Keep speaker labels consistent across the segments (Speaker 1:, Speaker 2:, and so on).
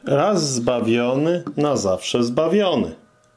Speaker 1: Raz zbawiony, na zawsze zbawiony.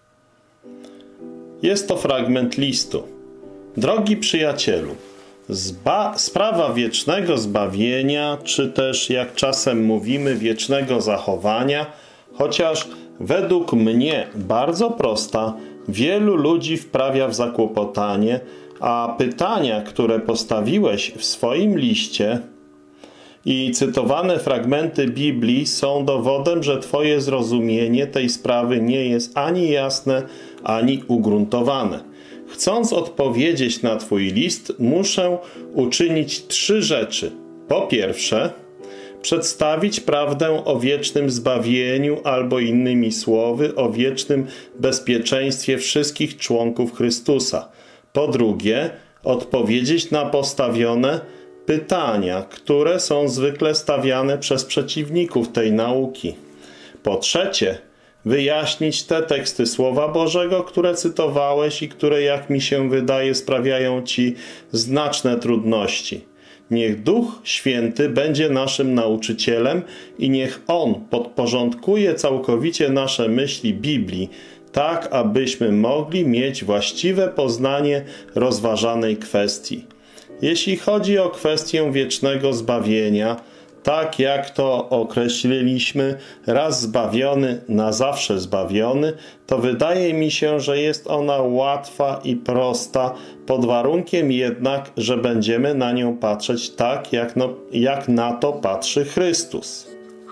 Speaker 1: Jest to fragment listu. Drogi przyjacielu, sprawa wiecznego zbawienia, czy też jak czasem mówimy wiecznego zachowania, chociaż według mnie bardzo prosta, wielu ludzi wprawia w zakłopotanie, a pytania, które postawiłeś w swoim liście i cytowane fragmenty Biblii są dowodem, że Twoje zrozumienie tej sprawy nie jest ani jasne, ani ugruntowane. Chcąc odpowiedzieć na Twój list, muszę uczynić 3 rzeczy. Po pierwsze, przedstawić prawdę o wiecznym zbawieniu albo innymi słowy o wiecznym bezpieczeństwie wszystkich członków Chrystusa. Po drugie, odpowiedzieć na postawione pytania, które są zwykle stawiane przez przeciwników tej nauki. Po trzecie, wyjaśnić te teksty Słowa Bożego, które cytowałeś i które, jak mi się wydaje, sprawiają Ci znaczne trudności. Niech Duch Święty będzie naszym nauczycielem i niech On podporządkuje całkowicie nasze myśli Biblii, tak abyśmy mogli mieć właściwe poznanie rozważanej kwestii. Jeśli chodzi o kwestię wiecznego zbawienia, tak jak to określiliśmy, raz zbawiony, na zawsze zbawiony, to wydaje mi się, że jest ona łatwa i prosta, pod warunkiem jednak, że będziemy na nią patrzeć tak, jak na to patrzy Chrystus.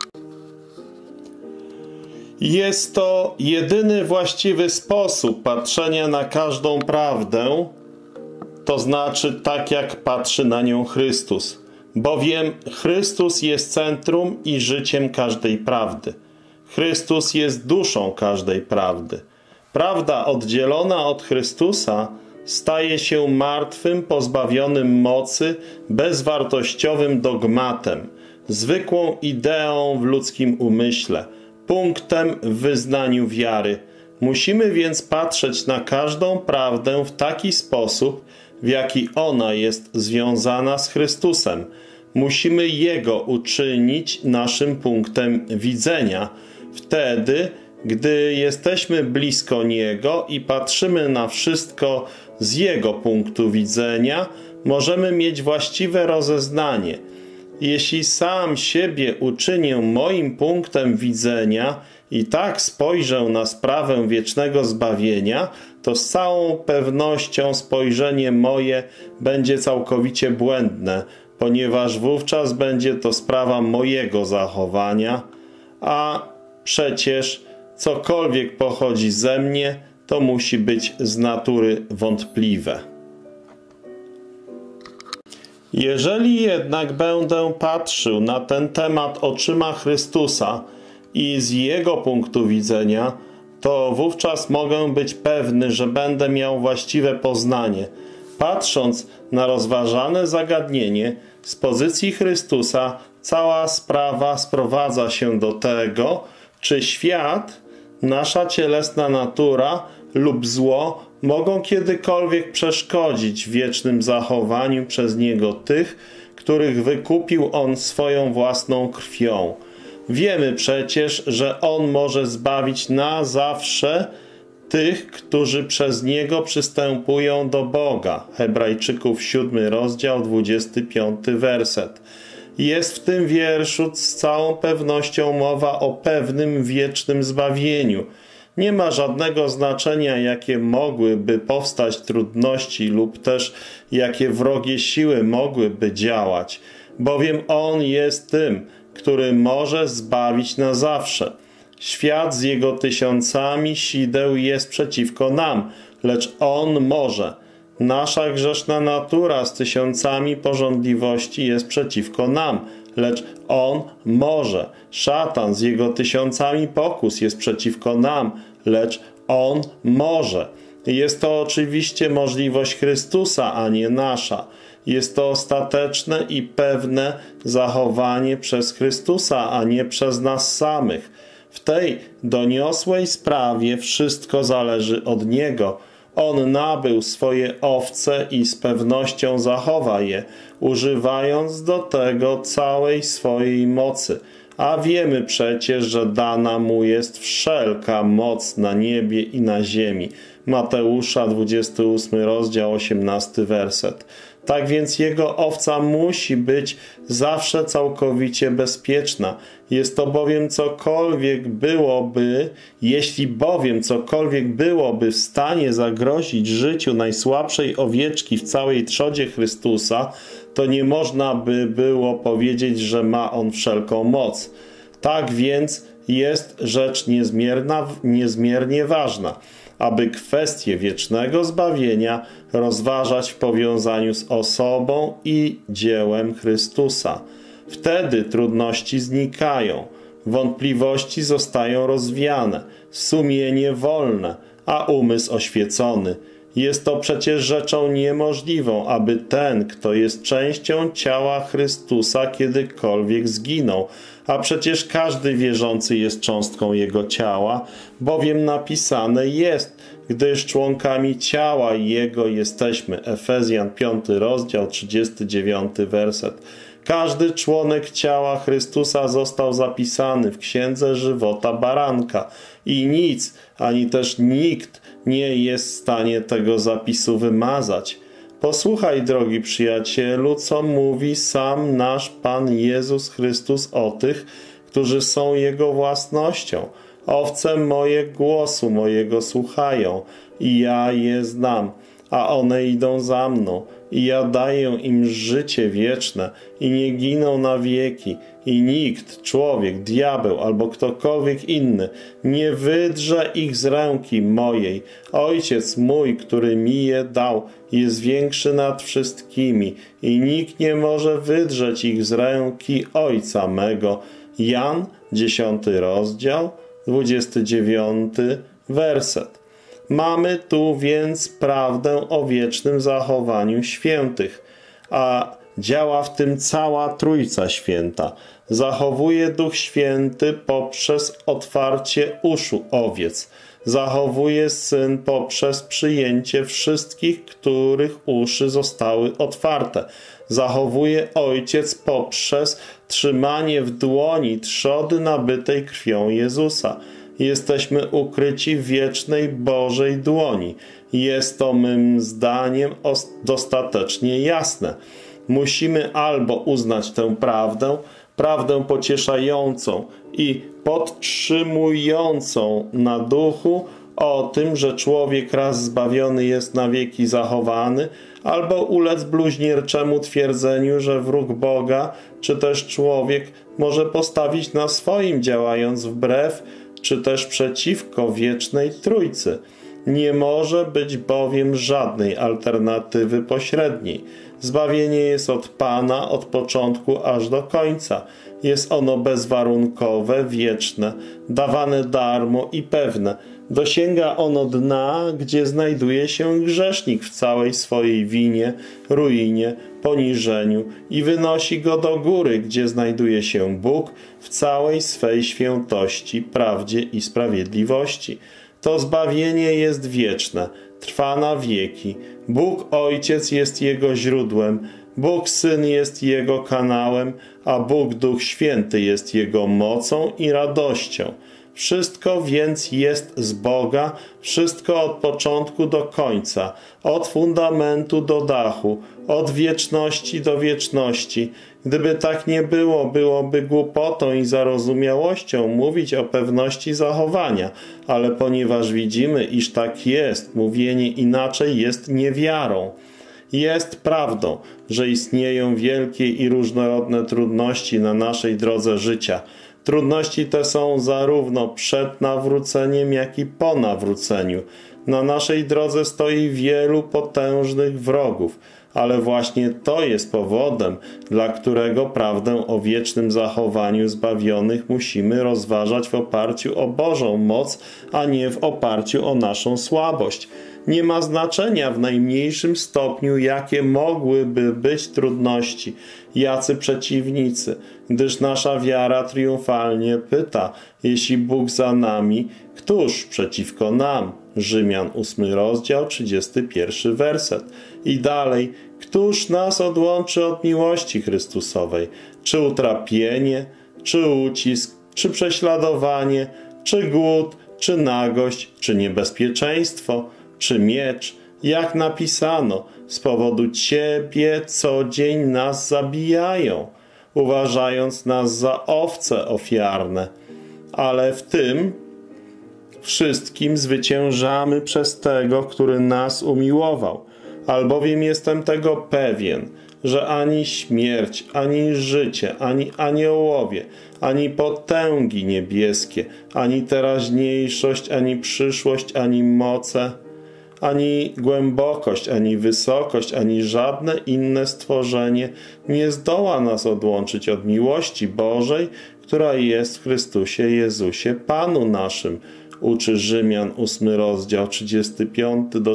Speaker 1: Jest to jedyny właściwy sposób patrzenia na każdą prawdę, to znaczy tak, jak patrzy na nią Chrystus. Bowiem Chrystus jest centrum i życiem każdej prawdy. Chrystus jest duszą każdej prawdy. Prawda oddzielona od Chrystusa staje się martwym, pozbawionym mocy, bezwartościowym dogmatem, zwykłą ideą w ludzkim umyśle, punktem w wyznaniu wiary. Musimy więc patrzeć na każdą prawdę w taki sposób, w jaki ona jest związana z Chrystusem. Musimy Jego uczynić naszym punktem widzenia. Wtedy, gdy jesteśmy blisko Niego i patrzymy na wszystko z Jego punktu widzenia, możemy mieć właściwe rozeznanie. Jeśli sam siebie uczynię moim punktem widzenia i tak spojrzę na sprawę wiecznego zbawienia, to z całą pewnością spojrzenie moje będzie całkowicie błędne, ponieważ wówczas będzie to sprawa mojego zachowania, a przecież cokolwiek pochodzi ze mnie, to musi być z natury wątpliwe. Jeżeli jednak będę patrzył na ten temat oczyma Chrystusa i z Jego punktu widzenia, to wówczas mogę być pewny, że będę miał właściwe poznanie. Patrząc na rozważane zagadnienie z pozycji Chrystusa, cała sprawa sprowadza się do tego, czy świat, nasza cielesna natura lub zło mogą kiedykolwiek przeszkodzić wiecznym zachowaniu przez Niego tych, których wykupił On swoją własną krwią. Wiemy przecież, że On może zbawić na zawsze tych, którzy przez Niego przystępują do Boga. Hebrajczyków 7 rozdział, 25 werset. Jest w tym wierszu z całą pewnością mowa o pewnym wiecznym zbawieniu. Nie ma żadnego znaczenia, jakie mogłyby powstać trudności lub też jakie wrogie siły mogłyby działać, bowiem On jest tym, który może zbawić na zawsze. Świat z jego tysiącami sideł jest przeciwko nam, lecz On może. Nasza grzeszna natura z tysiącami pożądliwości jest przeciwko nam, lecz On może. Szatan z jego tysiącami pokus jest przeciwko nam, lecz On może. Jest to oczywiście możliwość Chrystusa, a nie nasza. Jest to ostateczne i pewne zachowanie przez Chrystusa, a nie przez nas samych. W tej doniosłej sprawie wszystko zależy od Niego. On nabył swoje owce i z pewnością zachowa je, używając do tego całej swojej mocy. a wiemy przecież, że dana mu jest wszelka moc na niebie i na ziemi. Mateusza, 28 rozdział, 18 werset. Tak więc jego owca musi być zawsze całkowicie bezpieczna. Jeśli bowiem cokolwiek byłoby w stanie zagrozić życiu najsłabszej owieczki w całej trzodzie Chrystusa, to nie można by było powiedzieć, że ma on wszelką moc. Tak więc jest rzecz niezmiernie ważna, aby kwestię wiecznego zbawienia rozważać w powiązaniu z osobą i dziełem Chrystusa. Wtedy trudności znikają, wątpliwości zostają rozwiane, sumienie wolne, a umysł oświecony. Jest to przecież rzeczą niemożliwą, aby ten, kto jest częścią ciała Chrystusa, kiedykolwiek zginął. A przecież każdy wierzący jest cząstką Jego ciała, bowiem napisane jest, gdyż członkami ciała Jego jesteśmy. Efezjan 5 rozdział, 39 werset. Każdy członek ciała Chrystusa został zapisany w Księdze Żywota Baranka i nic, ani też nikt nie jest w stanie tego zapisu wymazać. Posłuchaj, drogi przyjacielu, co mówi sam nasz Pan Jezus Chrystus o tych, którzy są Jego własnością. Owce moje głosu mojego słuchają i ja je znam, a one idą za mną i ja daję im życie wieczne i nie giną na wieki i nikt, człowiek, diabeł albo ktokolwiek inny nie wydrze ich z ręki mojej. Ojciec mój, który mi je dał, jest większy nad wszystkimi i nikt nie może wydrzeć ich z ręki Ojca mego. Jan, 10 rozdział, 29 werset. Mamy tu więc prawdę o wiecznym zachowaniu świętych, a działa w tym cała Trójca Święta. Zachowuje Duch Święty poprzez otwarcie uszu owiec. Zachowuje Syn poprzez przyjęcie wszystkich, których uszy zostały otwarte. Zachowuje Ojciec poprzez trzymanie w dłoni trzody nabytej krwią Jezusa. Jesteśmy ukryci w wiecznej Bożej dłoni. Jest to mym zdaniem dostatecznie jasne. Musimy albo uznać tę prawdę pocieszającą i podtrzymującą na duchu o tym, że człowiek raz zbawiony jest na wieki zachowany, albo ulec bluźnierczemu twierdzeniu, że wróg Boga, czy też człowiek może postawić na swoim, działając wbrew, czy też przeciwko wiecznej Trójcy. Nie może być bowiem żadnej alternatywy pośredniej. Zbawienie jest od Pana od początku aż do końca. Jest ono bezwarunkowe, wieczne, dawane darmo i pewne. Dosięga ono dna, gdzie znajduje się grzesznik w całej swojej winie, ruinie, poniżeniu i wynosi go do góry, gdzie znajduje się Bóg w całej swej świętości, prawdzie i sprawiedliwości. To zbawienie jest wieczne, trwa na wieki. Bóg Ojciec jest jego źródłem, Bóg Syn jest jego kanałem, a Bóg Duch Święty jest jego mocą i radością. Wszystko więc jest z Boga, wszystko od początku do końca, od fundamentu do dachu, od wieczności do wieczności. Gdyby tak nie było, byłoby głupotą i zarozumiałością mówić o pewności zachowania, ale ponieważ widzimy, iż tak jest, mówienie inaczej jest niewiarą. Jest prawdą, że istnieją wielkie i różnorodne trudności na naszej drodze życia. Trudności te są zarówno przed nawróceniem, jak i po nawróceniu. Na naszej drodze stoi wielu potężnych wrogów, ale właśnie to jest powodem, dla którego prawdę o wiecznym zachowaniu zbawionych musimy rozważać w oparciu o Bożą moc, a nie w oparciu o naszą słabość. Nie ma znaczenia w najmniejszym stopniu, jakie mogłyby być trudności, jacy przeciwnicy, gdyż nasza wiara triumfalnie pyta, jeśli Bóg za nami, któż przeciwko nam? Rzymian 8 rozdział, 31 werset. I dalej, któż nas odłączy od miłości Chrystusowej? Czy utrapienie, czy ucisk, czy prześladowanie, czy głód, czy nagość, czy niebezpieczeństwo, czy miecz, jak napisano, z powodu Ciebie co dzień nas zabijają, uważając nas za owce ofiarne. Ale w tym wszystkim zwyciężamy przez Tego, który nas umiłował. Albowiem jestem tego pewien, że ani śmierć, ani życie, ani aniołowie, ani potęgi niebieskie, ani teraźniejszość, ani przyszłość, ani moce, ani głębokość, ani wysokość, ani żadne inne stworzenie nie zdoła nas odłączyć od miłości Bożej, która jest w Chrystusie Jezusie, Panu naszym. Uczy Rzymian 8 rozdział 35 do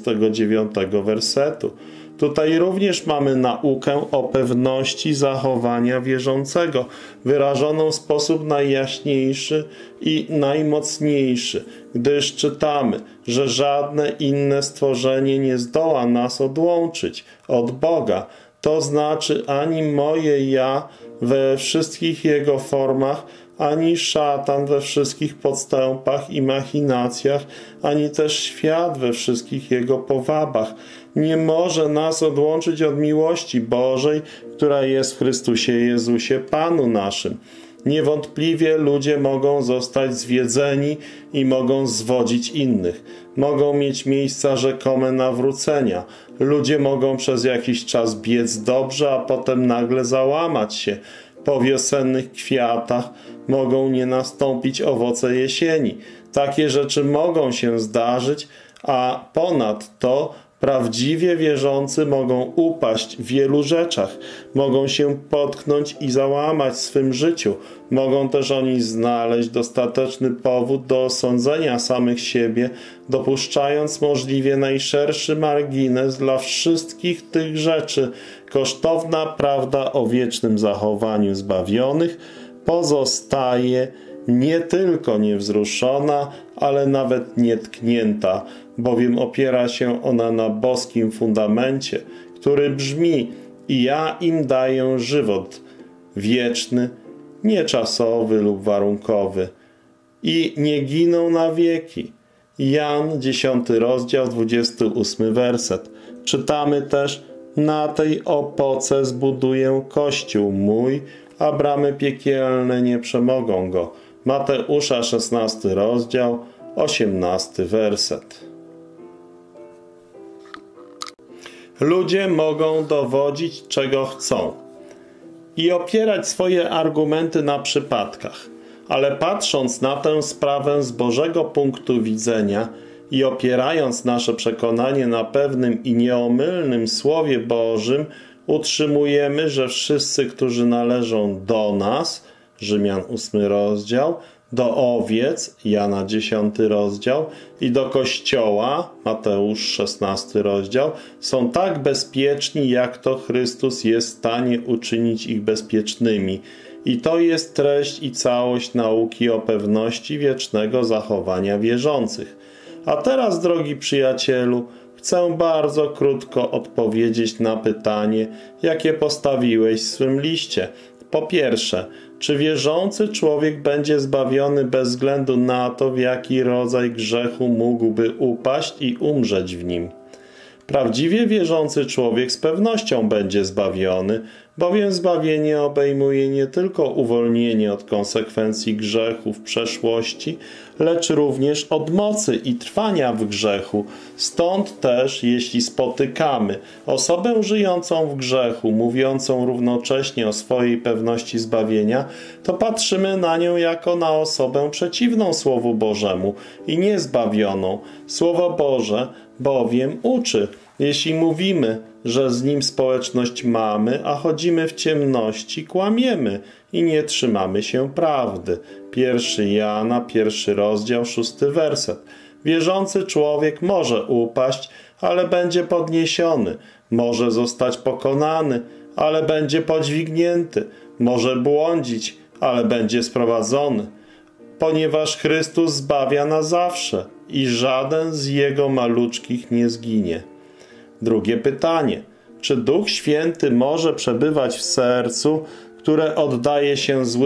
Speaker 1: 39 wersetu. Tutaj również mamy naukę o pewności zachowania wierzącego, wyrażoną w sposób najjaśniejszy i najmocniejszy, gdyż czytamy, że żadne inne stworzenie nie zdoła nas odłączyć od Boga. To znaczy ani moje ja we wszystkich jego formach, ani szatan we wszystkich podstępach i machinacjach, ani też świat we wszystkich jego powabach nie może nas odłączyć od miłości Bożej, która jest w Chrystusie Jezusie, Panu naszym. Niewątpliwie ludzie mogą zostać zwiedzeni i mogą zwodzić innych. Mogą mieć miejsca rzekome nawrócenia. Ludzie mogą przez jakiś czas biec dobrze, a potem nagle załamać się. Po wiosennych kwiatach mogą nie nastąpić owoce jesieni. Takie rzeczy mogą się zdarzyć, a ponadto prawdziwie wierzący mogą upaść w wielu rzeczach, mogą się potknąć i załamać w swym życiu, mogą też oni znaleźć dostateczny powód do osądzenia samych siebie, dopuszczając możliwie najszerszy margines dla wszystkich tych rzeczy. Kosztowna prawda o wiecznym zachowaniu zbawionych pozostaje nie tylko niewzruszona, ale nawet nietknięta, bowiem opiera się ona na boskim fundamencie, który brzmi: i ja im daję żywot wieczny, nieczasowy lub warunkowy, i nie giną na wieki. Jan 10 rozdział 28 werset. Czytamy też: na tej opoce zbuduję Kościół mój, a bramy piekielne nie przemogą go. Mateusza 16 rozdział 18 werset. Ludzie mogą dowodzić czego chcą i opierać swoje argumenty na przypadkach, ale patrząc na tę sprawę z Bożego punktu widzenia i opierając nasze przekonanie na pewnym i nieomylnym Słowie Bożym, utrzymujemy, że wszyscy, którzy należą do nas, Rzymian 8 rozdział, do owiec, Jana 10 rozdział i do Kościoła, Mateusz 16 rozdział, są tak bezpieczni, jak to Chrystus jest w stanie uczynić ich bezpiecznymi. I to jest treść i całość nauki o pewności wiecznego zachowania wierzących. A teraz, drogi przyjacielu, chcę bardzo krótko odpowiedzieć na pytanie, jakie postawiłeś w swym liście. Po pierwsze, czy wierzący człowiek będzie zbawiony bez względu na to, w jaki rodzaj grzechu mógłby upaść i umrzeć w nim? Prawdziwie wierzący człowiek z pewnością będzie zbawiony, bowiem zbawienie obejmuje nie tylko uwolnienie od konsekwencji grzechu w przeszłości, lecz również od mocy i trwania w grzechu. Stąd też, jeśli spotykamy osobę żyjącą w grzechu, mówiącą równocześnie o swojej pewności zbawienia, to patrzymy na nią jako na osobę przeciwną Słowu Bożemu i niezbawioną. Słowo Boże bowiem uczy: jeśli mówimy, że z Nim społeczność mamy, a chodzimy w ciemności, kłamiemy i nie trzymamy się prawdy. 1 Jana, 1 rozdział, 6 werset. Wierzący człowiek może upaść, ale będzie podniesiony. Może zostać pokonany, ale będzie podźwignięty. Może błądzić, ale będzie sprowadzony. Ponieważ Chrystus zbawia na zawsze i żaden z Jego maluczkich nie zginie. Drugie pytanie. Czy Duch Święty może przebywać w sercu, które oddaje się złym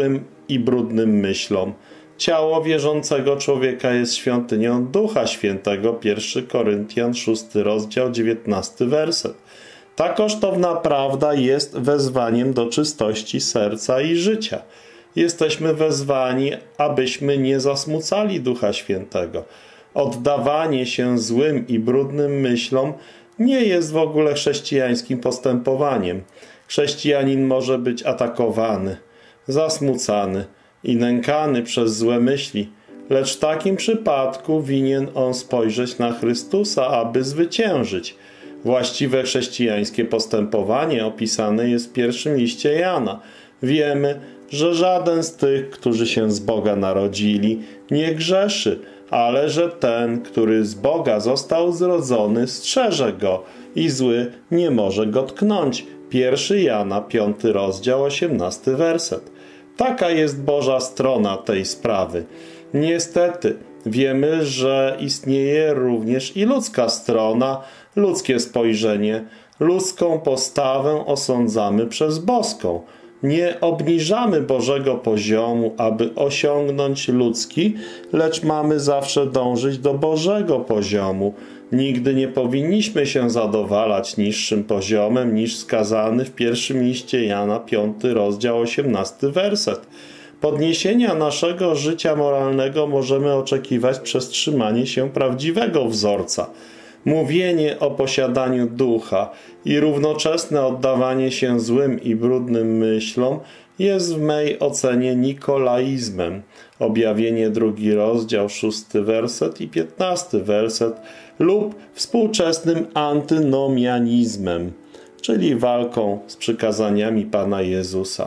Speaker 1: i brudnym myślom. Ciało wierzącego człowieka jest świątynią Ducha Świętego. 1 Koryntian 6 rozdział 19 werset. Ta kosztowna prawda jest wezwaniem do czystości serca i życia. Jesteśmy wezwani, abyśmy nie zasmucali Ducha Świętego. Oddawanie się złym i brudnym myślom nie jest w ogóle chrześcijańskim postępowaniem. Chrześcijanin może być atakowany, zasmucany i nękany przez złe myśli, lecz w takim przypadku winien on spojrzeć na Chrystusa, aby zwyciężyć. Właściwe chrześcijańskie postępowanie opisane jest w pierwszym liście Jana. Wiemy, że żaden z tych, którzy się z Boga narodzili, nie grzeszy, ale że ten, który z Boga został zrodzony, strzeże go i zły nie może go tknąć. 1 Jana 5 rozdział 18 werset. Taka jest Boża strona tej sprawy. Niestety wiemy, że istnieje również i ludzka strona, ludzkie spojrzenie. Ludzką postawę osądzamy przez boską. Nie obniżamy Bożego poziomu, aby osiągnąć ludzki, lecz mamy zawsze dążyć do Bożego poziomu. Nigdy nie powinniśmy się zadowalać niższym poziomem niż wskazany w pierwszym liście Jana 5 rozdział 18 werset. Podniesienia naszego życia moralnego możemy oczekiwać przez trzymanie się prawdziwego wzorca. Mówienie o posiadaniu ducha i równoczesne oddawanie się złym i brudnym myślom jest w mej ocenie nikolaizmem. Objawienie 2 rozdział 6 werset i 15 werset lub współczesnym antynomianizmem, czyli walką z przykazaniami Pana Jezusa.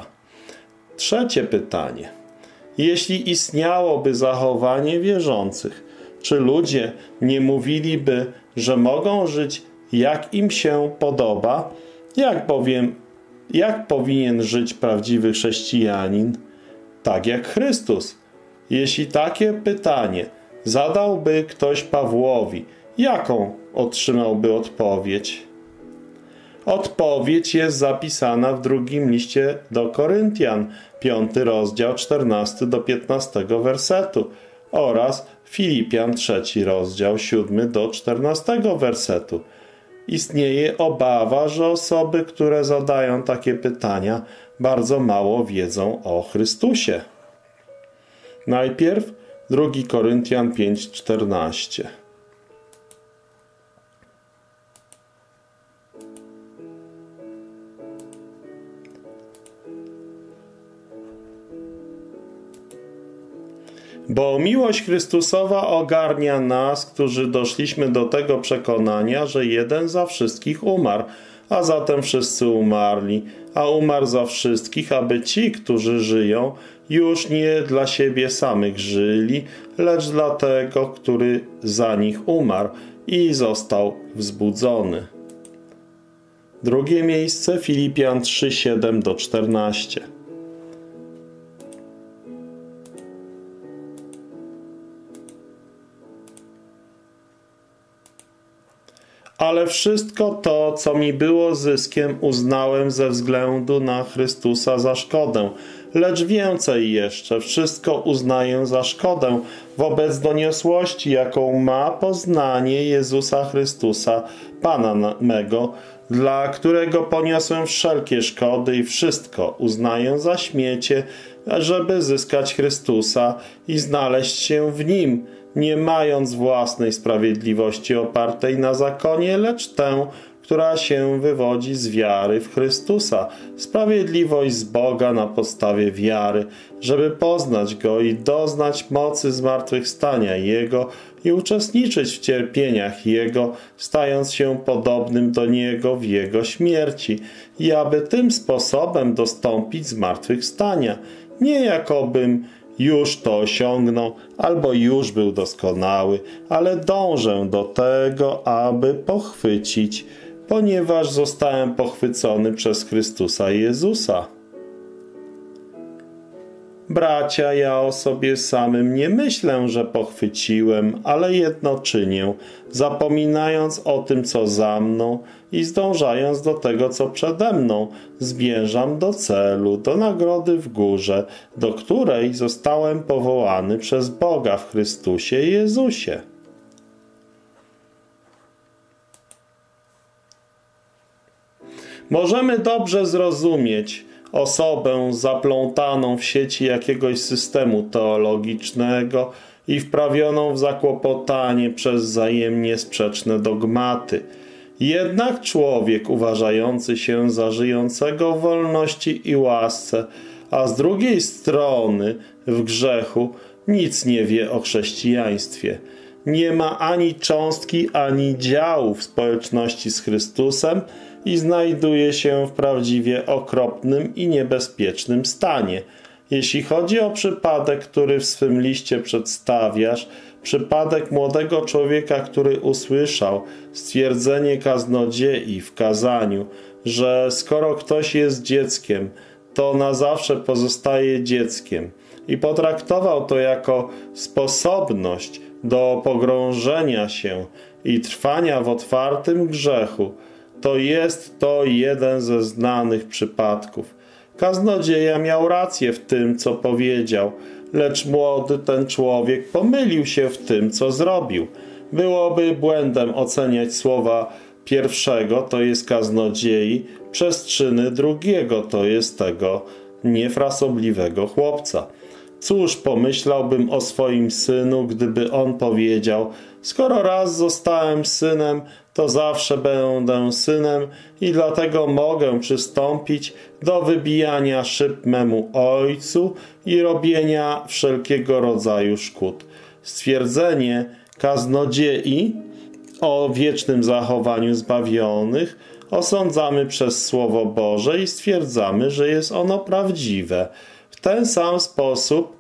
Speaker 1: Trzecie pytanie. Jeśli istniałoby zachowanie wierzących, czy ludzie nie mówiliby, że mogą żyć jak im się podoba? Jak powinien żyć prawdziwy chrześcijanin? Tak jak Chrystus. Jeśli takie pytanie zadałby ktoś Pawłowi, jaką otrzymałby odpowiedź? Odpowiedź jest zapisana w drugim liście do Koryntian, 5 rozdział 14 do 15 wersetu oraz Filipian 3 rozdział 7 do 14 wersetu. Istnieje obawa, że osoby, które zadają takie pytania, bardzo mało wiedzą o Chrystusie. Najpierw 2 Koryntian 5:14. Bo miłość Chrystusowa ogarnia nas, którzy doszliśmy do tego przekonania, że jeden za wszystkich umarł, a zatem wszyscy umarli, a umarł za wszystkich, aby ci, którzy żyją, już nie dla siebie samych żyli, lecz dla tego, który za nich umarł i został wzbudzony. Drugie miejsce Filipian 3:7 do 14. Ale wszystko to, co mi było zyskiem, uznałem ze względu na Chrystusa za szkodę. Lecz więcej jeszcze, wszystko uznaję za szkodę wobec doniosłości, jaką ma poznanie Jezusa Chrystusa, Pana mego, dla którego poniosłem wszelkie szkody i wszystko uznaję za śmiecie, żeby zyskać Chrystusa i znaleźć się w Nim, nie mając własnej sprawiedliwości opartej na zakonie, lecz tę, która się wywodzi z wiary w Chrystusa, sprawiedliwość z Boga na podstawie wiary, żeby poznać Go i doznać mocy zmartwychwstania Jego i uczestniczyć w cierpieniach Jego, stając się podobnym do Niego w Jego śmierci i aby tym sposobem dostąpić zmartwychwstania, nie jakobym już to osiągnął, albo już był doskonały, ale dążę do tego, aby pochwycić, ponieważ zostałem pochwycony przez Chrystusa Jezusa. Bracia, ja o sobie samym nie myślę, że pochwyciłem, ale jedno czynię, zapominając o tym, co za mną i zdążając do tego, co przede mną, zmierzam do celu, do nagrody w górze, do której zostałem powołany przez Boga w Chrystusie Jezusie. Możemy dobrze zrozumieć osobę zaplątaną w sieci jakiegoś systemu teologicznego i wprawioną w zakłopotanie przez wzajemnie sprzeczne dogmaty. Jednak człowiek uważający się za żyjącego w wolności i łasce, a z drugiej strony w grzechu, nic nie wie o chrześcijaństwie. Nie ma ani cząstki, ani działu w społeczności z Chrystusem i znajduje się w prawdziwie okropnym i niebezpiecznym stanie. Jeśli chodzi o przypadek, który w swym liście przedstawiasz, przypadek młodego człowieka, który usłyszał stwierdzenie kaznodziei w kazaniu, że skoro ktoś jest dzieckiem, to na zawsze pozostaje dzieckiem i potraktował to jako sposobność do pogrążenia się i trwania w otwartym grzechu, to jest to jeden ze znanych przypadków. Kaznodzieja miał rację w tym, co powiedział, lecz młody ten człowiek pomylił się w tym, co zrobił. Byłoby błędem oceniać słowa pierwszego, to jest kaznodziei, przez czyny drugiego, to jest tego niefrasobliwego chłopca. Cóż pomyślałbym o swoim synu, gdyby on powiedział: skoro raz zostałem synem, to zawsze będę synem i dlatego mogę przystąpić do wybijania szyb memu ojcu i robienia wszelkiego rodzaju szkód. Stwierdzenie kaznodziei o wiecznym zachowaniu zbawionych osądzamy przez Słowo Boże i stwierdzamy, że jest ono prawdziwe. W ten sam sposób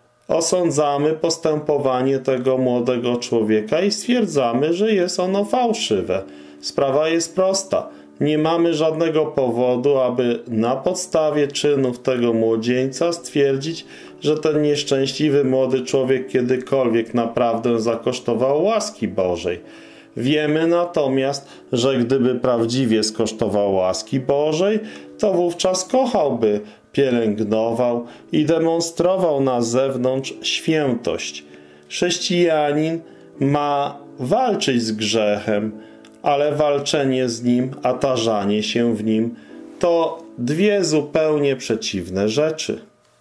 Speaker 1: osądzamy postępowanie tego młodego człowieka i stwierdzamy, że jest ono fałszywe. Sprawa jest prosta. Nie mamy żadnego powodu, aby na podstawie czynów tego młodzieńca stwierdzić, że ten nieszczęśliwy młody człowiek kiedykolwiek naprawdę zakosztował łaski Bożej. Wiemy natomiast, że gdyby prawdziwie skosztował łaski Bożej, to wówczas kochałby, pielęgnował i demonstrował na zewnątrz świętość. Chrześcijanin ma walczyć z grzechem, ale walczenie z nim, a tarzanie się w nim to dwie zupełnie przeciwne rzeczy.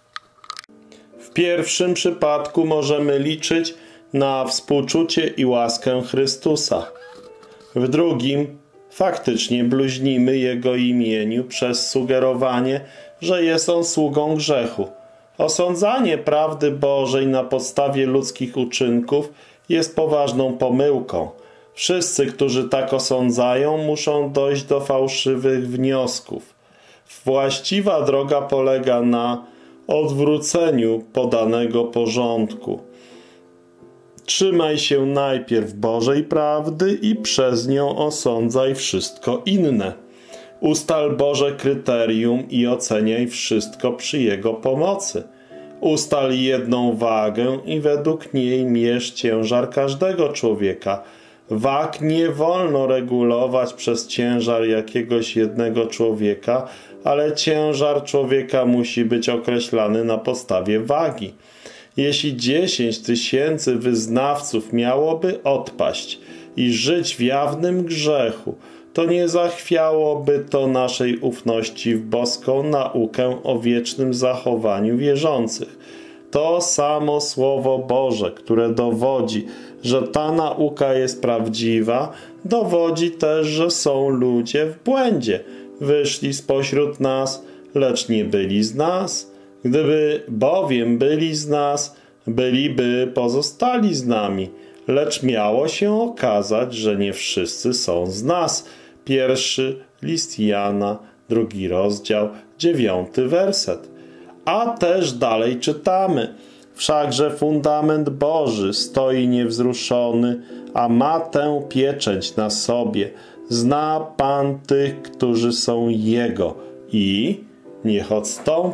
Speaker 1: W pierwszym przypadku możemy liczyć na współczucie i łaskę Chrystusa. W drugim faktycznie bluźnimy Jego imieniu przez sugerowanie, że jest on sługą grzechu. Osądzanie prawdy Bożej na podstawie ludzkich uczynków jest poważną pomyłką. Wszyscy, którzy tak osądzają, muszą dojść do fałszywych wniosków. Właściwa droga polega na odwróceniu podanego porządku. Trzymaj się najpierw Bożej prawdy i przez nią osądzaj wszystko inne. Ustal Boże kryterium i oceniaj wszystko przy Jego pomocy. Ustal jedną wagę i według niej mierz ciężar każdego człowieka. Wag nie wolno regulować przez ciężar jakiegoś jednego człowieka, ale ciężar człowieka musi być określany na podstawie wagi. Jeśli 10 000 wyznawców miałoby odpaść i żyć w jawnym grzechu, to nie zachwiałoby to naszej ufności w boską naukę o wiecznym zachowaniu wierzących. To samo Słowo Boże, które dowodzi, że ta nauka jest prawdziwa, dowodzi też, że są ludzie w błędzie. Wyszli spośród nas, lecz nie byli z nas. Gdyby bowiem byli z nas, byliby pozostali z nami. Lecz miało się okazać, że nie wszyscy są z nas. 1 list Jana, 2 rozdział, 9 werset. A też dalej czytamy: wszakże fundament Boży stoi niewzruszony, a ma tę pieczęć na sobie. Zna Pan tych, którzy są Jego i niech odstąpi,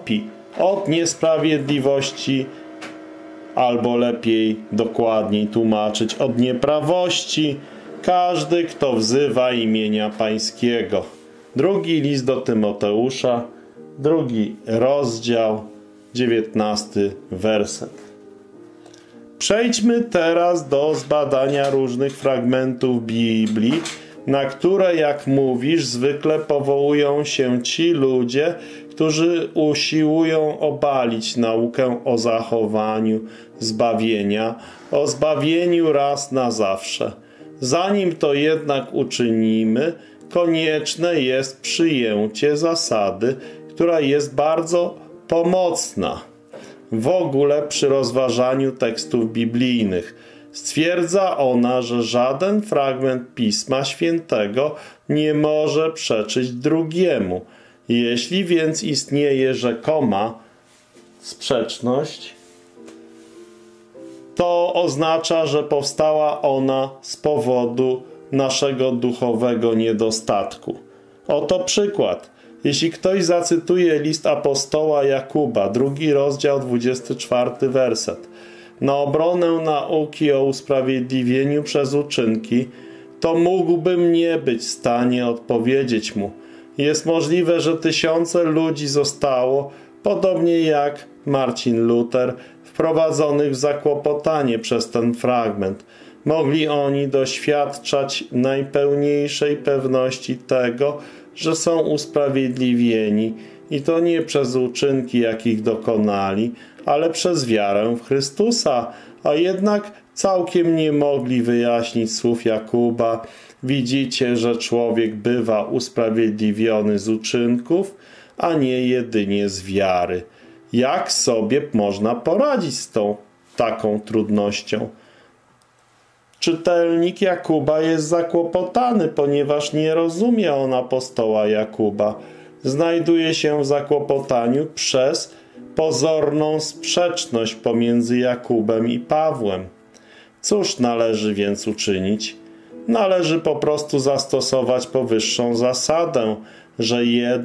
Speaker 1: od niesprawiedliwości, albo lepiej, dokładniej tłumaczyć, od nieprawości, każdy, kto wzywa imienia Pańskiego. Drugi list do Tymoteusza, 2 rozdział, 19 werset. Przejdźmy teraz do zbadania różnych fragmentów Biblii, na które, jak mówisz, zwykle powołują się ci ludzie, którzy usiłują obalić naukę o zachowaniu zbawienia, o zbawieniu raz na zawsze. Zanim to jednak uczynimy, konieczne jest przyjęcie zasady, która jest bardzo pomocna w ogóle przy rozważaniu tekstów biblijnych. Stwierdza ona, że żaden fragment Pisma Świętego nie może przeczyć drugiemu. Jeśli więc istnieje rzekoma sprzeczność, to oznacza, że powstała ona z powodu naszego duchowego niedostatku. Oto przykład. Jeśli ktoś zacytuje list apostoła Jakuba, 2 rozdział, 24 werset, na obronę nauki o usprawiedliwieniu przez uczynki, to mógłbym nie być w stanie odpowiedzieć mu. Jest możliwe, że tysiące ludzi zostało, podobnie jak Marcin Luther, wprowadzonych w zakłopotanie przez ten fragment. Mogli oni doświadczać najpełniejszej pewności tego, że są usprawiedliwieni i to nie przez uczynki, jakich dokonali, ale przez wiarę w Chrystusa, a jednak całkiem nie mogli wyjaśnić słów Jakuba. Widzicie, że człowiek bywa usprawiedliwiony z uczynków, a nie jedynie z wiary. Jak sobie można poradzić z taką trudnością? Czytelnik Jakuba jest zakłopotany, ponieważ nie rozumie on apostoła Jakuba. Znajduje się w zakłopotaniu przez pozorną sprzeczność pomiędzy Jakubem i Pawłem. Cóż należy więc uczynić? Należy po prostu zastosować powyższą zasadę, że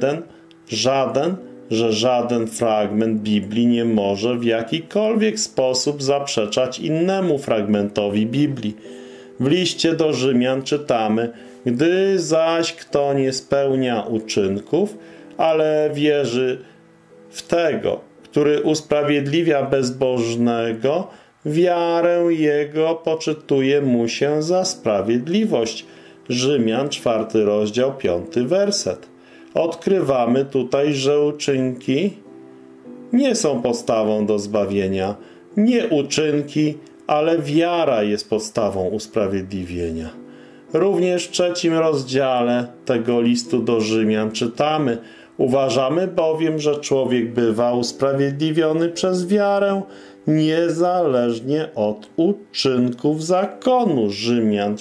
Speaker 1: żaden fragment Biblii nie może w jakikolwiek sposób zaprzeczać innemu fragmentowi Biblii. W liście do Rzymian czytamy: gdy zaś kto nie spełnia uczynków, ale wierzy w tego, który usprawiedliwia bezbożnego, wiarę jego poczytuje mu się za sprawiedliwość. Rzymian, 4 rozdział, 5 werset. Odkrywamy tutaj, że uczynki nie są podstawą do zbawienia. Nie uczynki, ale wiara jest podstawą usprawiedliwienia. Również w 3 rozdziale tego listu do Rzymian czytamy: uważamy bowiem, że człowiek bywa usprawiedliwiony przez wiarę, niezależnie od uczynków zakonu. Rzymian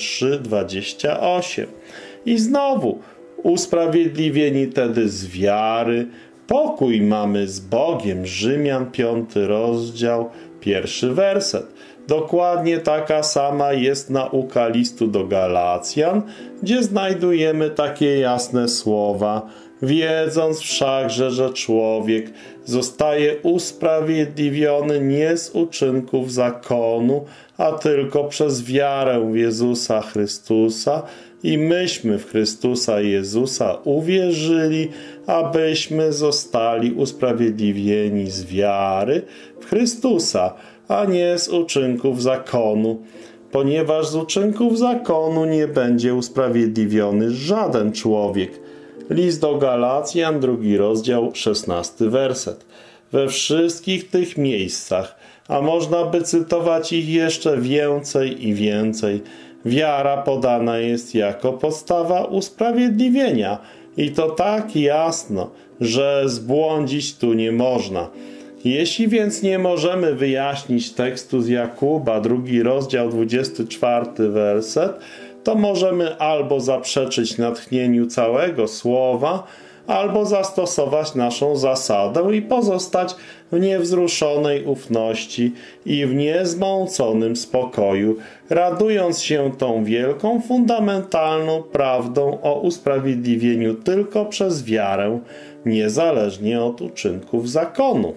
Speaker 1: 3:28. I znowu, usprawiedliwieni tedy z wiary, pokój mamy z Bogiem. Rzymian 5 rozdział, 1 werset. Dokładnie taka sama jest nauka listu do Galacjan, gdzie znajdujemy takie jasne słowa: wiedząc wszakże, że człowiek zostaje usprawiedliwiony nie z uczynków zakonu, a tylko przez wiarę w Jezusa Chrystusa, i myśmy w Chrystusa Jezusa uwierzyli, abyśmy zostali usprawiedliwieni z wiary w Chrystusa, a nie z uczynków zakonu, ponieważ z uczynków zakonu nie będzie usprawiedliwiony żaden człowiek. List do Galacjan, 2 rozdział, 16 werset. We wszystkich tych miejscach, a można by cytować ich jeszcze więcej i więcej, wiara podana jest jako podstawa usprawiedliwienia i to tak jasno, że zbłądzić tu nie można. Jeśli więc nie możemy wyjaśnić tekstu z Jakuba, 2 rozdział, 24 werset, to możemy albo zaprzeczyć natchnieniu całego słowa, albo zastosować naszą zasadę i pozostać w niewzruszonej ufności i w niezmąconym spokoju, radując się tą wielką, fundamentalną prawdą o usprawiedliwieniu tylko przez wiarę, niezależnie od uczynków zakonu.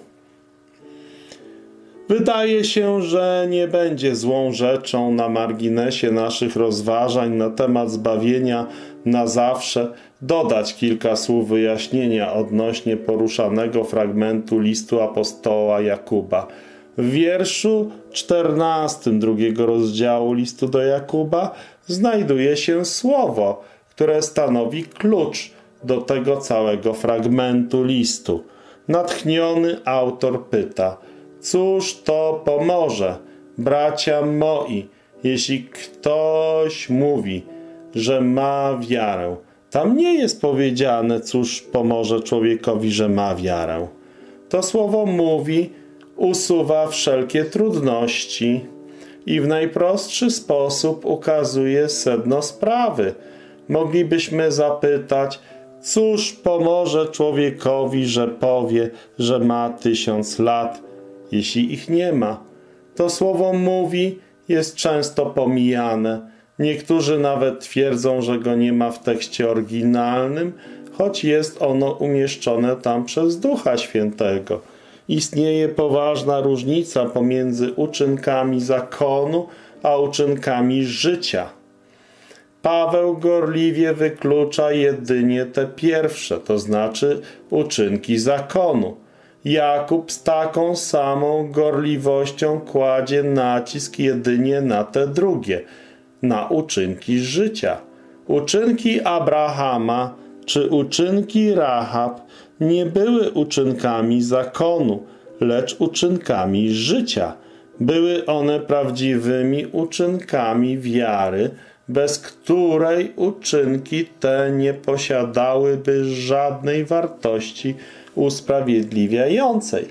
Speaker 1: Wydaje się, że nie będzie złą rzeczą na marginesie naszych rozważań na temat zbawienia na zawsze dodać kilka słów wyjaśnienia odnośnie poruszanego fragmentu listu apostoła Jakuba. W wierszu 14 drugiego rozdziału listu do Jakuba znajduje się słowo, które stanowi klucz do tego całego fragmentu listu. Natchniony autor pyta: cóż to pomoże, bracia moi, jeśli ktoś mówi, że ma wiarę? Tam nie jest powiedziane, cóż pomoże człowiekowi, że ma wiarę. To słowo mówi, usuwa wszelkie trudności i w najprostszy sposób ukazuje sedno sprawy. Moglibyśmy zapytać, cóż pomoże człowiekowi, że powie, że ma 1000 lat, jeśli ich nie ma? To słowo mówi jest często pomijane. Niektórzy nawet twierdzą, że go nie ma w tekście oryginalnym, choć jest ono umieszczone tam przez Ducha Świętego. Istnieje poważna różnica pomiędzy uczynkami zakonu a uczynkami życia. Paweł gorliwie wyklucza jedynie te pierwsze, to znaczy uczynki zakonu. Jakub z taką samą gorliwością kładzie nacisk jedynie na te drugie, na uczynki życia. Uczynki Abrahama czy uczynki Rahab nie były uczynkami zakonu, lecz uczynkami życia. Były one prawdziwymi uczynkami wiary, bez której uczynki te nie posiadałyby żadnej wartości usprawiedliwiającej.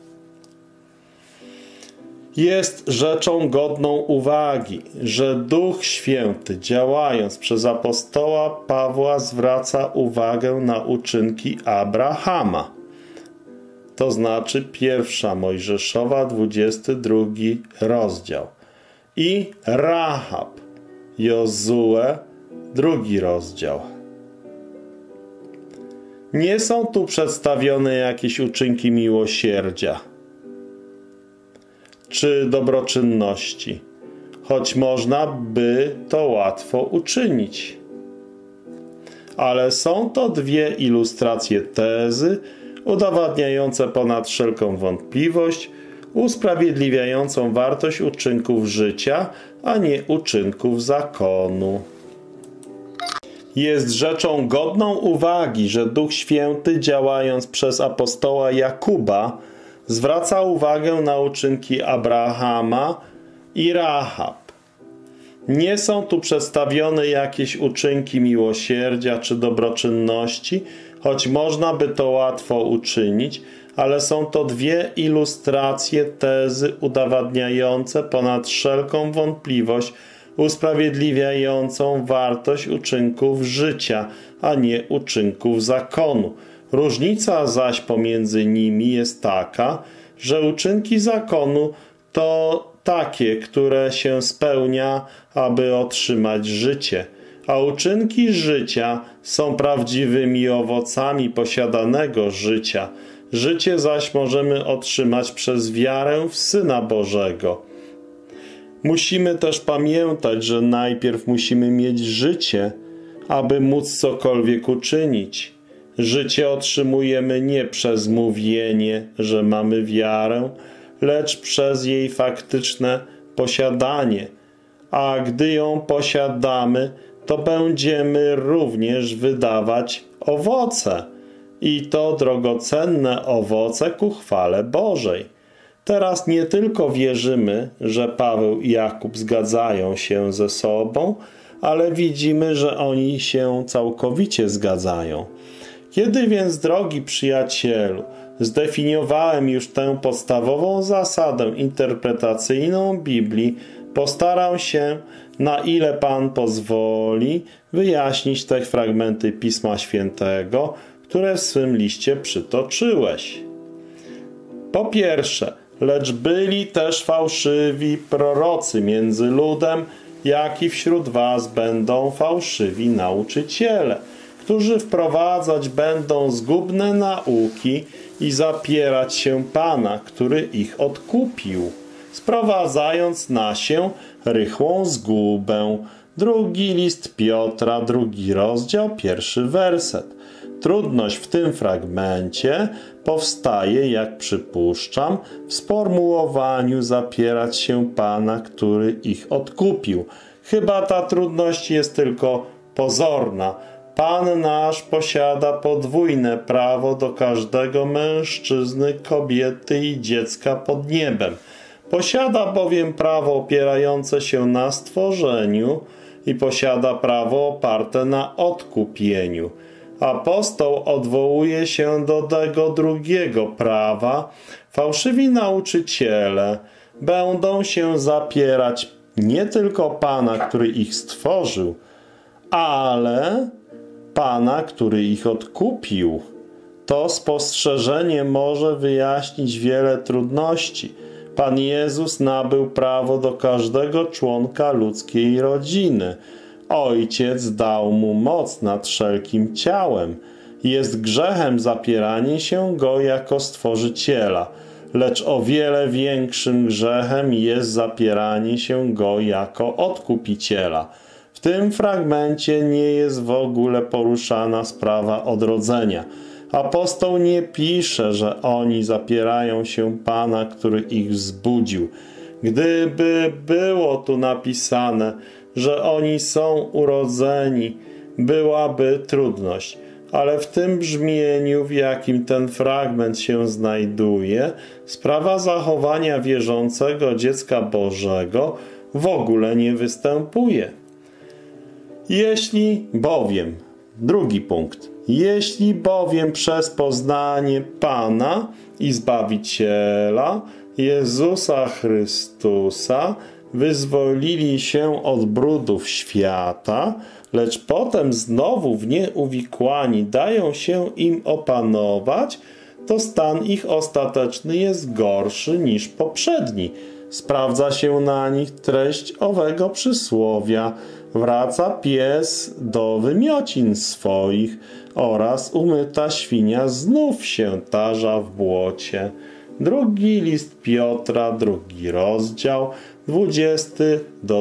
Speaker 1: Jest rzeczą godną uwagi, że Duch Święty, działając przez apostoła Pawła, zwraca uwagę na uczynki Abrahama. To znaczy 1 Mojżeszowa, 22 rozdział. I Rahab, Jozue, 2 rozdział. Nie są tu przedstawione jakieś uczynki miłosierdzia czy dobroczynności, choć można by to łatwo uczynić. Ale są to dwie ilustracje tezy, udowadniające ponad wszelką wątpliwość, usprawiedliwiającą wartość uczynków życia, a nie uczynków zakonu. Jest rzeczą godną uwagi, że Duch Święty, działając przez apostoła Jakuba, zwraca uwagę na uczynki Abrahama i Rahab. Nie są tu przedstawione jakieś uczynki miłosierdzia czy dobroczynności, choć można by to łatwo uczynić, ale są to dwie ilustracje tezy udowadniające ponad wszelką wątpliwość usprawiedliwiającą wartość uczynków życia, a nie uczynków zakonu. Różnica zaś pomiędzy nimi jest taka, że uczynki zakonu to takie, które się spełnia, aby otrzymać życie, a uczynki życia są prawdziwymi owocami posiadanego życia. Życie zaś możemy otrzymać przez wiarę w Syna Bożego. Musimy też pamiętać, że najpierw musimy mieć życie, aby móc cokolwiek uczynić. Życie otrzymujemy nie przez mówienie, że mamy wiarę, lecz przez jej faktyczne posiadanie. A gdy ją posiadamy, to będziemy również wydawać owoce. I to drogocenne owoce ku chwale Bożej. Teraz nie tylko wierzymy, że Paweł i Jakub zgadzają się ze sobą, ale widzimy, że oni się całkowicie zgadzają. Kiedy więc, drogi przyjacielu, zdefiniowałem już tę podstawową zasadę interpretacyjną Biblii, postaram się, na ile Pan pozwoli, wyjaśnić te fragmenty Pisma Świętego, które w swym liście przytoczyłeś. Po pierwsze, lecz byli też fałszywi prorocy między ludem, jak i wśród was będą fałszywi nauczyciele, którzy wprowadzać będą zgubne nauki i zapierać się Pana, który ich odkupił, sprowadzając na się rychłą zgubę. Drugi list Piotra, 2 rozdział, 1 werset. Trudność w tym fragmencie powstaje, jak przypuszczam, w sformułowaniu zapierać się Pana, który ich odkupił. Chyba ta trudność jest tylko pozorna. Pan nasz posiada podwójne prawo do każdego mężczyzny, kobiety i dziecka pod niebem. Posiada bowiem prawo opierające się na stworzeniu i posiada prawo oparte na odkupieniu. Apostoł odwołuje się do tego drugiego prawa. Fałszywi nauczyciele będą się zapierać nie tylko Pana, który ich stworzył, ale Pana, który ich odkupił. To spostrzeżenie może wyjaśnić wiele trudności. Pan Jezus nabył prawo do każdego członka ludzkiej rodziny. Ojciec dał mu moc nad wszelkim ciałem. Jest grzechem zapieranie się Go jako Stworzyciela, lecz o wiele większym grzechem jest zapieranie się Go jako Odkupiciela. W tym fragmencie nie jest w ogóle poruszana sprawa odrodzenia. Apostoł nie pisze, że oni zapierają się Pana, który ich wzbudził. Gdyby było tu napisane, że oni są urodzeni, byłaby trudność. Ale w tym brzmieniu, w jakim ten fragment się znajduje, sprawa zachowania wierzącego dziecka Bożego w ogóle nie występuje. Jeśli bowiem, drugi punkt, jeśli bowiem przez poznanie Pana i Zbawiciela Jezusa Chrystusa wyzwolili się od brudów świata, lecz potem znowu w nie uwikłani dają się im opanować, to stan ich ostateczny jest gorszy niż poprzedni. Sprawdza się na nich treść owego przysłowia: wraca pies do wymiocin swoich oraz umyta świnia znów się tarza w błocie. Drugi list Piotra, 2 rozdział, 20 do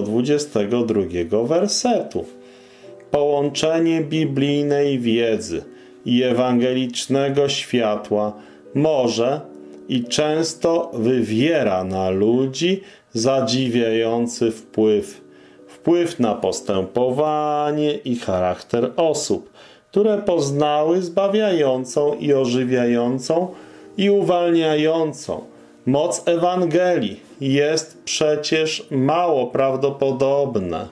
Speaker 1: 22 wersetu. Połączenie biblijnej wiedzy i ewangelicznego światła może i często wywiera na ludzi zadziwiający wpływ na postępowanie i charakter osób, które poznały zbawiającą i ożywiającą i uwalniającą moc Ewangelii. Jest przecież mało prawdopodobne,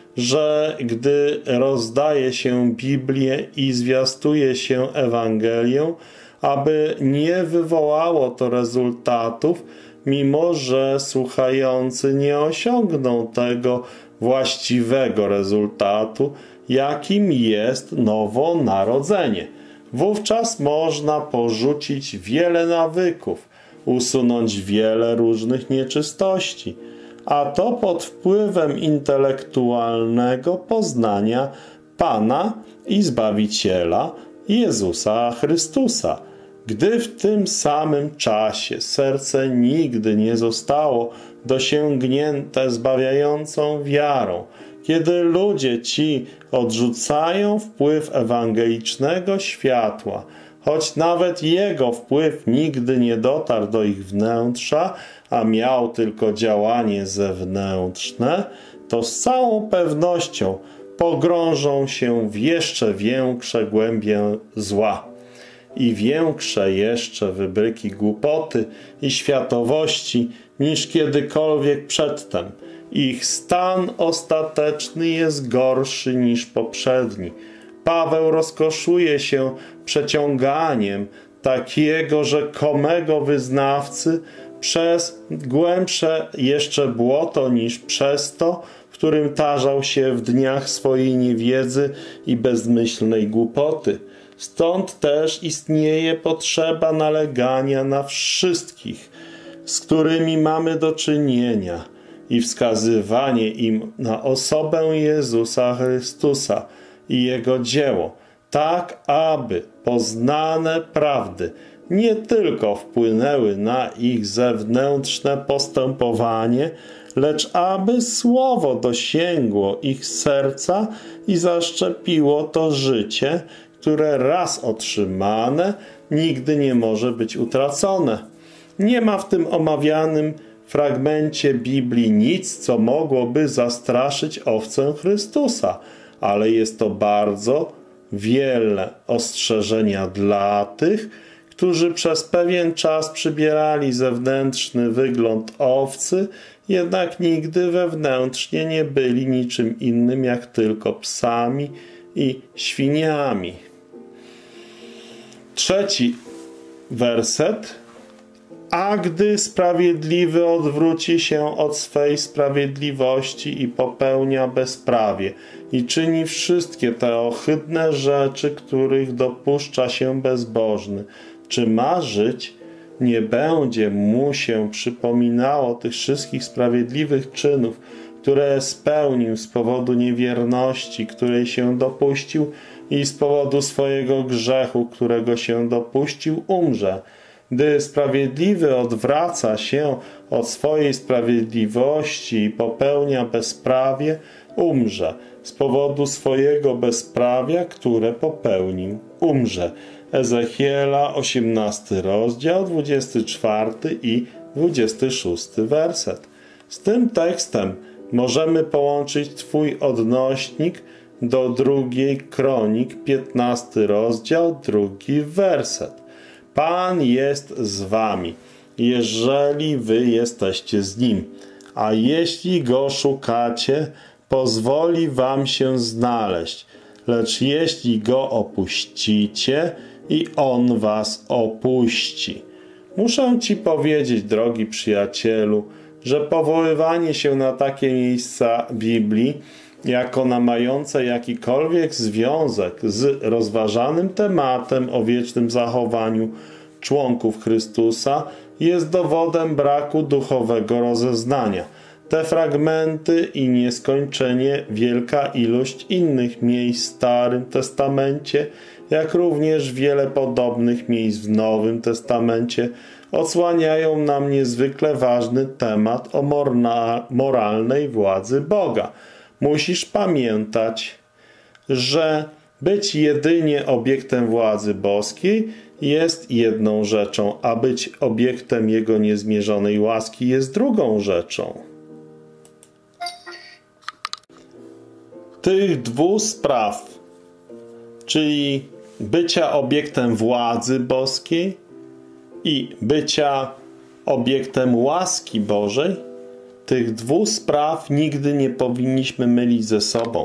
Speaker 1: że gdy rozdaje się Biblię i zwiastuje się Ewangelię, aby nie wywołało to rezultatów, mimo że słuchający nie osiągną tego właściwego rezultatu, jakim jest nowonarodzenie. Wówczas można porzucić wiele nawyków, usunąć wiele różnych nieczystości, a to pod wpływem intelektualnego poznania Pana i Zbawiciela Jezusa Chrystusa. Gdy w tym samym czasie serce nigdy nie zostało dosięgnięte zbawiającą wiarą, kiedy ludzie ci odrzucają wpływ ewangelicznego światła, choć nawet jego wpływ nigdy nie dotarł do ich wnętrza, a miał tylko działanie zewnętrzne, to z całą pewnością pogrążą się w jeszcze większe głębie zła i większe jeszcze wybryki głupoty i światowości niż kiedykolwiek przedtem. Ich stan ostateczny jest gorszy niż poprzedni. Paweł rozkoszuje się przeciąganiem takiego rzekomego wyznawcy przez głębsze jeszcze błoto niż przez to, w którym tarzał się w dniach swojej niewiedzy i bezmyślnej głupoty. Stąd też istnieje potrzeba nalegania na wszystkich, z którymi mamy do czynienia, i wskazywanie im na osobę Jezusa Chrystusa i Jego dzieło, tak aby poznane prawdy nie tylko wpłynęły na ich zewnętrzne postępowanie, lecz aby słowo dosięgło ich serca i zaszczepiło to życie, które raz otrzymane nigdy nie może być utracone. Nie ma w tym omawianym fragmencie Biblii nic, co mogłoby zastraszyć owcę Chrystusa, ale jest to bardzo wiele ostrzeżenia dla tych, którzy przez pewien czas przybierali zewnętrzny wygląd owcy, jednak nigdy wewnętrznie nie byli niczym innym jak tylko psami i świniami. 3. werset. A gdy sprawiedliwy odwróci się od swej sprawiedliwości i popełnia bezprawie i czyni wszystkie te ohydne rzeczy, których dopuszcza się bezbożny, czy ma żyć? Nie będzie mu się przypominało tych wszystkich sprawiedliwych czynów, które spełnił z powodu niewierności, której się dopuścił, i z powodu swojego grzechu, którego się dopuścił, umrze. Gdy sprawiedliwy odwraca się od swojej sprawiedliwości i popełnia bezprawie, umrze. Z powodu swojego bezprawia, które popełnił, umrze. Ezechiela, 18 rozdział, 24 i 26 werset. Z tym tekstem możemy połączyć Twój odnośnik do 2 Kronik, 15 rozdział, 2 werset. Pan jest z wami, jeżeli wy jesteście z Nim, a jeśli Go szukacie, pozwoli wam się znaleźć, lecz jeśli Go opuścicie, i On was opuści. Muszę Ci powiedzieć, drogi przyjacielu, że powoływanie się na takie miejsca Biblii jako na mające jakikolwiek związek z rozważanym tematem o wiecznym zachowaniu członków Chrystusa jest dowodem braku duchowego rozeznania. Te fragmenty i nieskończenie wielka ilość innych miejsc w Starym Testamencie, jak również wiele podobnych miejsc w Nowym Testamencie, odsłaniają nam niezwykle ważny temat o moralnej władzy Boga. Musisz pamiętać, że być jedynie obiektem władzy boskiej jest jedną rzeczą, a być obiektem Jego niezmierzonej łaski jest drugą rzeczą. Tych dwóch spraw, czyli bycia obiektem władzy boskiej i bycia obiektem łaski Bożej, tych dwóch spraw nigdy nie powinniśmy mylić ze sobą.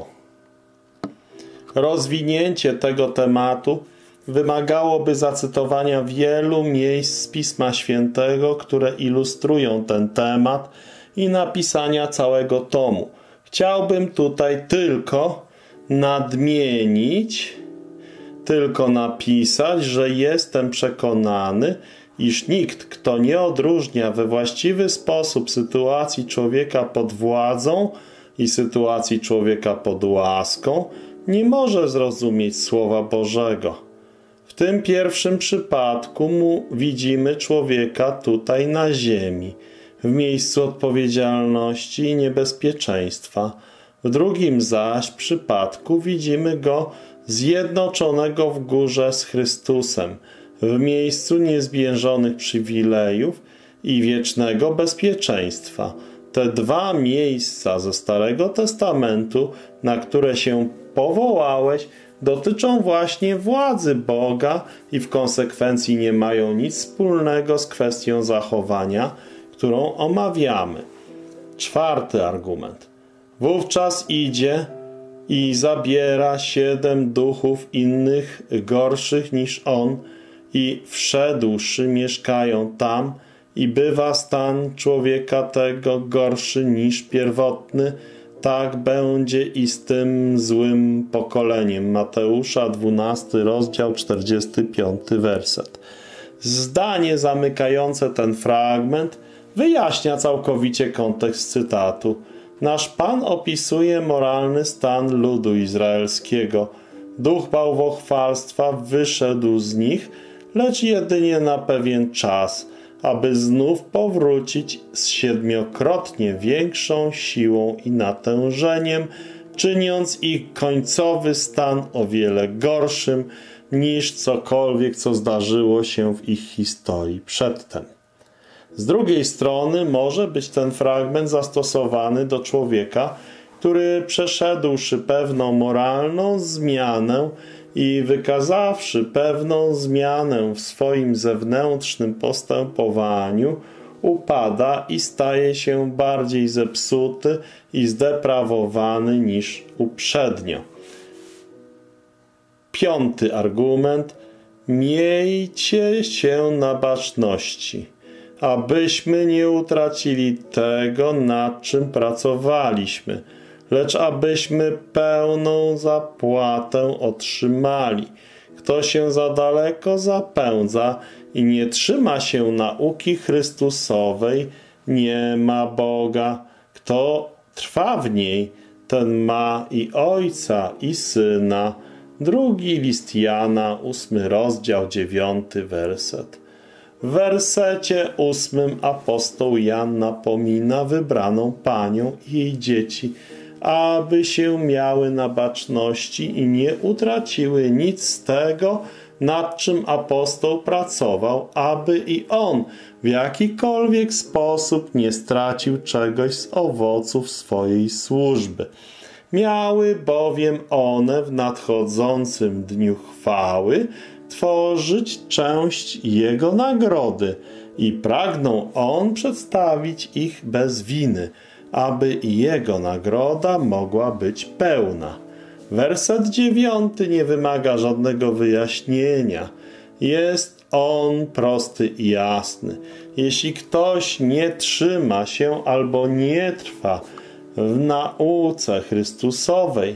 Speaker 1: Rozwinięcie tego tematu wymagałoby zacytowania wielu miejsc z Pisma Świętego, które ilustrują ten temat, i napisania całego tomu. Chciałbym tutaj tylko nadmienić, tylko napisać, że jestem przekonany, iż nikt, kto nie odróżnia we właściwy sposób sytuacji człowieka pod władzą i sytuacji człowieka pod łaską, nie może zrozumieć Słowa Bożego. W tym pierwszym przypadku widzimy człowieka tutaj na ziemi, w miejscu odpowiedzialności i niebezpieczeństwa. W drugim zaś przypadku widzimy go zjednoczonego w górze z Chrystusem, w miejscu niezmierzonych przywilejów i wiecznego bezpieczeństwa. Te dwa miejsca ze Starego Testamentu, na które się powołałeś, dotyczą właśnie władzy Boga i w konsekwencji nie mają nic wspólnego z kwestią zachowania, którą omawiamy. 4. argument. Wówczas idzie i zabiera 7 duchów innych, gorszych niż on, i wszedłszy mieszkają tam, i bywa stan człowieka tego gorszy niż pierwotny, Tak będzie i z tym złym pokoleniem. Mateusza 12 rozdział 45 werset. Zdanie zamykające ten fragment wyjaśnia całkowicie kontekst cytatu. Nasz Pan opisuje moralny stan ludu izraelskiego. Duch bałwochwalstwa wyszedł z nich, lecz jedynie na pewien czas, aby znów powrócić z 7-krotnie większą siłą i natężeniem, czyniąc ich końcowy stan o wiele gorszym niż cokolwiek, co zdarzyło się w ich historii przedtem. Z drugiej strony może być ten fragment zastosowany do człowieka, który przeszedłszy pewną moralną zmianę i wykazawszy pewną zmianę w swoim zewnętrznym postępowaniu, upada i staje się bardziej zepsuty i zdeprawowany niż uprzednio. 5. argument. Miejcie się na baczności, abyśmy nie utracili tego, nad czym pracowaliśmy, lecz abyśmy pełną zapłatę otrzymali. Kto się za daleko zapędza i nie trzyma się nauki Chrystusowej, nie ma Boga. Kto trwa w niej, ten ma i Ojca, i Syna. 2 list Jana, 8 rozdział, 9 werset. W wersecie 8 apostoł Jan napomina wybraną panią i jej dzieci, aby się miały na baczności i nie utraciły nic z tego, nad czym apostoł pracował, aby i on w jakikolwiek sposób nie stracił czegoś z owoców swojej służby. Miały bowiem one w nadchodzącym dniu chwały tworzyć część Jego nagrody i pragnął On przedstawić ich bez winy, aby i Jego nagroda mogła być pełna. Werset 9 nie wymaga żadnego wyjaśnienia. Jest on prosty i jasny. Jeśli ktoś nie trzyma się albo nie trwa w nauce Chrystusowej,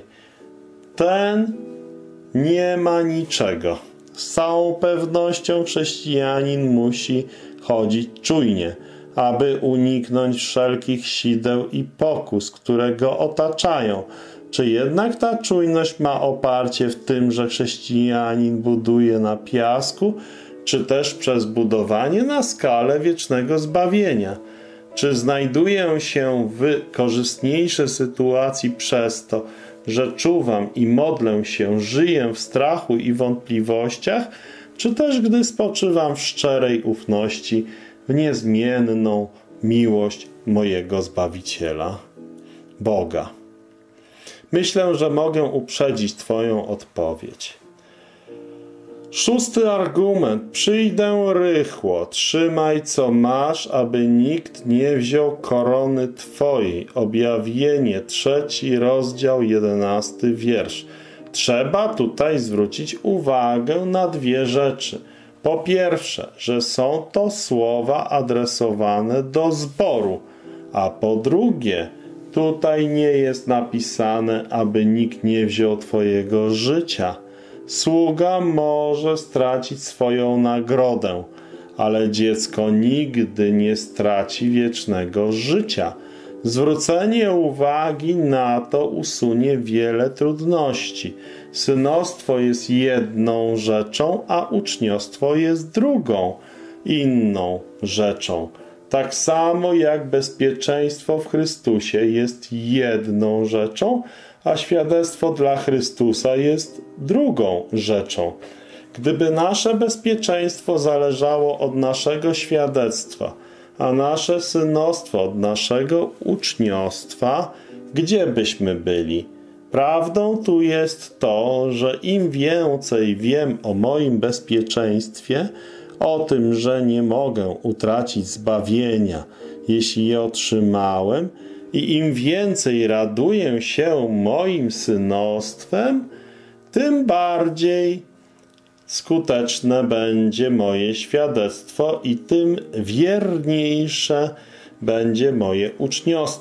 Speaker 1: ten nie ma niczego. Z całą pewnością chrześcijanin musi chodzić czujnie, aby uniknąć wszelkich sideł i pokus, które go otaczają. Czy jednak ta czujność ma oparcie w tym, że chrześcijanin buduje na piasku, czy też przez budowanie na skale wiecznego zbawienia? Czy znajduję się w korzystniejszej sytuacji przez to, że czuwam i modlę się, żyję w strachu i wątpliwościach, czy też gdy spoczywam w szczerej ufności w niezmienną miłość mojego Zbawiciela, Boga? Myślę, że mogę uprzedzić Twoją odpowiedź. 6. argument. Przyjdę rychło, trzymaj co masz, aby nikt nie wziął korony Twojej. Objawienie 3 rozdział 11 wiersz. Trzeba tutaj zwrócić uwagę na 2 rzeczy. Po pierwsze, że są to słowa adresowane do zboru, a po drugie, tutaj nie jest napisane, aby nikt nie wziął Twojego życia. Sługa może stracić swoją nagrodę, ale dziecko nigdy nie straci wiecznego życia. Zwrócenie uwagi na to usunie wiele trudności. Synostwo jest jedną rzeczą, a uczniostwo jest drugą, inną rzeczą. Tak samo jak bezpieczeństwo w Chrystusie jest jedną rzeczą, a świadectwo dla Chrystusa jest drugą rzeczą. Gdyby nasze bezpieczeństwo zależało od naszego świadectwa, a nasze synostwo od naszego uczniostwa, gdzie byśmy byli? Prawdą tu jest to, że im więcej wiem o moim bezpieczeństwie, o tym, że nie mogę utracić zbawienia, jeśli je otrzymałem, i im więcej raduję się moim synostwem, tym bardziej skuteczne będzie moje świadectwo i tym wierniejsze będzie moje uczniostwo.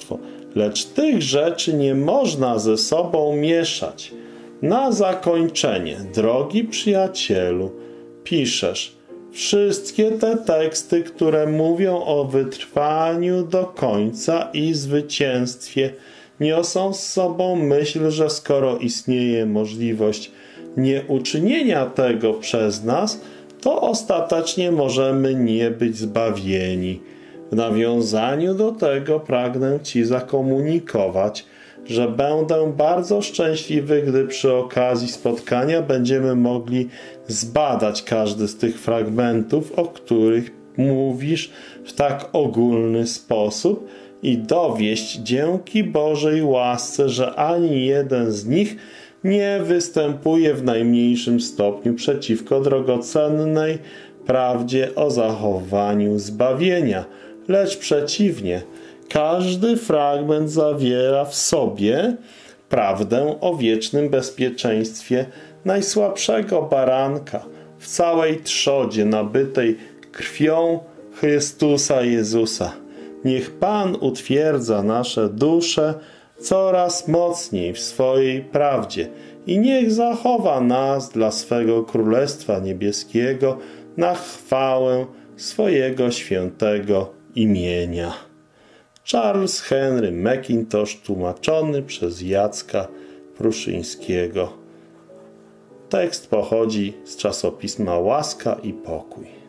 Speaker 1: lecz tych rzeczy nie można ze sobą mieszać. Na zakończenie, drogi przyjacielu, piszesz: wszystkie te teksty, które mówią o wytrwaniu do końca i zwycięstwie, niosą z sobą myśl, że skoro istnieje możliwość nieuczynienia tego przez nas, to ostatecznie możemy nie być zbawieni. W nawiązaniu do tego pragnę Ci zakomunikować, że będę bardzo szczęśliwy, gdy przy okazji spotkania będziemy mogli zbadać każdy z tych fragmentów, o których mówisz w tak ogólny sposób, i dowieść dzięki Bożej łasce, że ani jeden z nich nie występuje w najmniejszym stopniu przeciwko drogocennej prawdzie o zachowaniu zbawienia, lecz przeciwnie, każdy fragment zawiera w sobie prawdę o wiecznym bezpieczeństwie najsłabszego baranka w całej trzodzie nabytej krwią Chrystusa Jezusa. Niech Pan utwierdza nasze dusze coraz mocniej w swojej prawdzie i niech zachowa nas dla swego Królestwa Niebieskiego na chwałę swojego świętego imienia. Charles Henry Mackintosh, tłumaczony przez Jacka Pruszyńskiego. Tekst pochodzi z czasopisma Łaska i Pokój.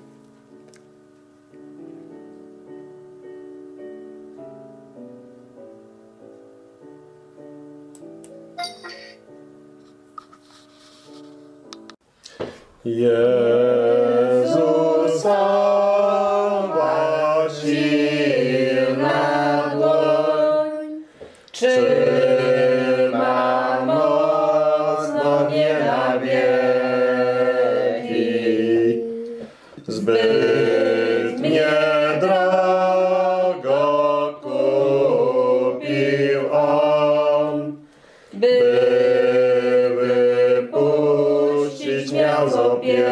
Speaker 1: Jezusowa silna dłoń trzyma mocno mnie na wieki. Zbyt mnie drogo kupił On, by wypuścić miał z opieki.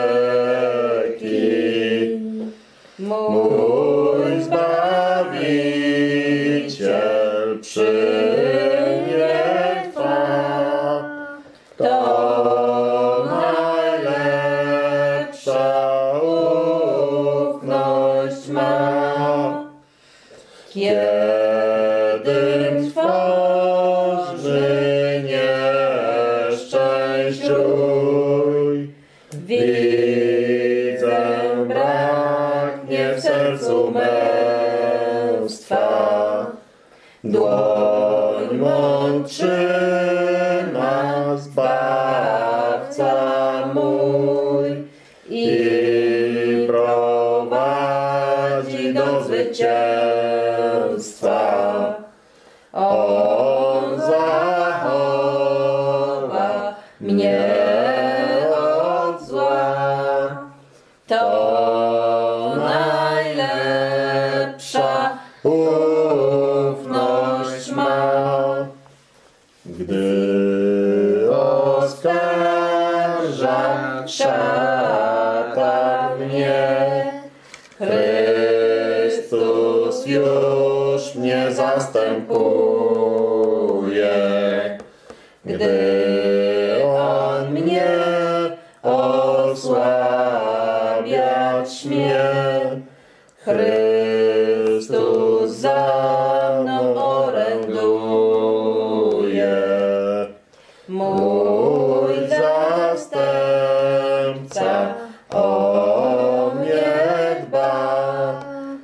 Speaker 1: Mój Zbawiciel przy mnie trwa, to najlepsza ufność ma. Kiedy trwożny nieszczęść rój, widzę brak mnie w sercu męstwa. Dłoń mą trzyma Zbawca mój i prowadzi do zwycięstwa. On zachowa mnie od zła. To najlepsza ufność ma. Gdy oskarża szatan mnie, Chrystus już mnie zastępuje. Gdy On mnie osłabiać śmie, Chrystus za mną oręduje. Mój zastępca o mnie dba,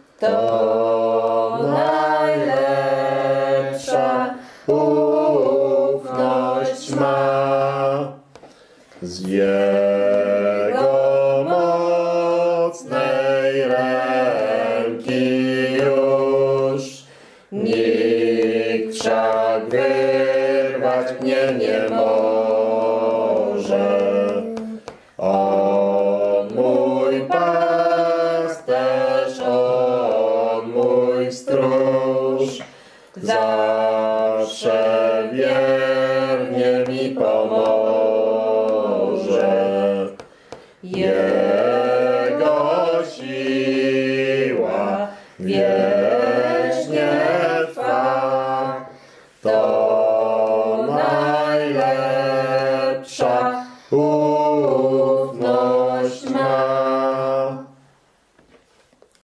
Speaker 1: to najlepsza ufność ma. Z Jego mocnej ręki już nikt wszak wyrwać mnie nie może. On mój pasterz, On mój stróż, zawsze wiernie mi pomoże. Jego siła wiecznie trwa. O